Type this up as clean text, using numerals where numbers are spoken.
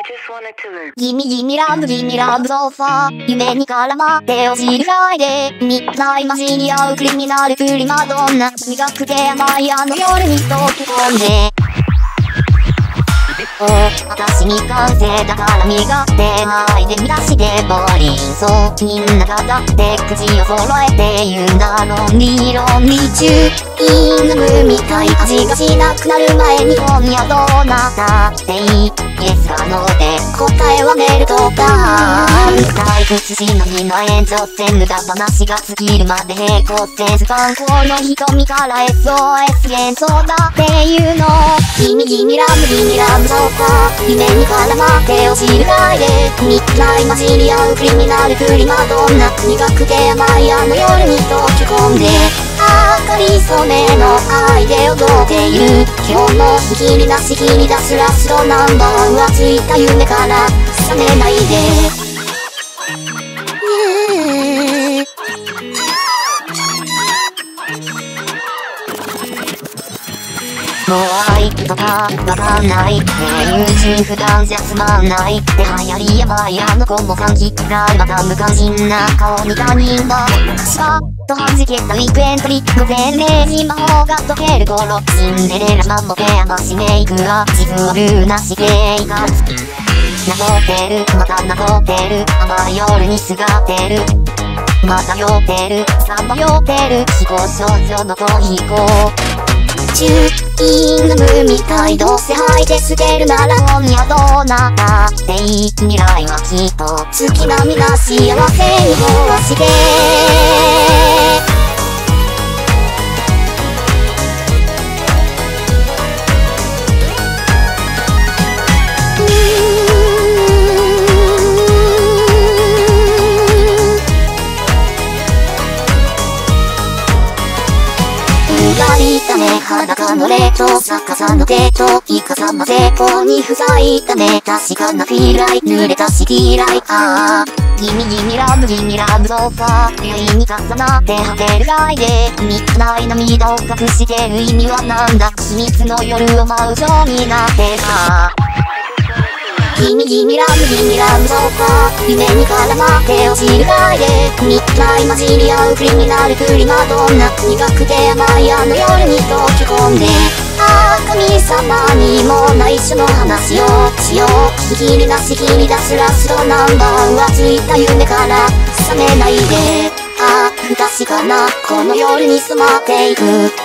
ギミギミラブソファー夢に絡まって落ちるフライデーミッドナイトマジに合うクリミナルプリマドンナ苦くて甘いあの夜に溶け込んで私未完成だから身勝手ないで見出してボーリンそうみんながだって口を揃えて言うんだロンリー中犬みたい味がしなくなる前に今夜どうなったっていいイエスかノーで答えはメルトダウン退屈しの日の炎上線無駄話が尽きるまで平行線スパンコの瞳から SOS 幻想だっていうのギミラブソファー夢に絡まって落ちるフライデーミッドナイトマジに合うクリミナルプリマドンナ苦くて甘いあの夜に溶け込んで明かり染めの愛で踊っている今日も引きに出すラストナンバーワンはついた夢から覚めないでもう愛とかわかんないねえ友人普段じゃつまんないって流行りやばいあの子も歓喜くらいまた無関心な顔に他人だスパッと弾けたウィークエントリック午前0時魔法が解ける頃シンデレラマンボケ甘しメイクが自分をルーなし生活なぞってるまたなぞってる甘い夜にすがってるまた酔ってるさまよってる飛行少女の逃避行チューイングみたいどうせ吐いて捨てるなら今夜どうなったっていい未来はきっと月並みな幸せに飽和して裸の冷凍逆さの手とイカサマ成功に不在だね確かなフィーライ濡れたシティライギミラブソファー永遠に重なって果てるライデーミッドナイト涙を隠してる意味はなんだ秘密の夜を舞うようになってさギミラブソファー夢に絡まって落ちるフライデーミッドナイト混じり合うクリミナルプリマドンナ苦くて甘いあの夜に溶け込んで神様にも内緒の話をしよう引きに出すラストナンバーはついた夢から覚めないで不確かなこの夜に染まっていく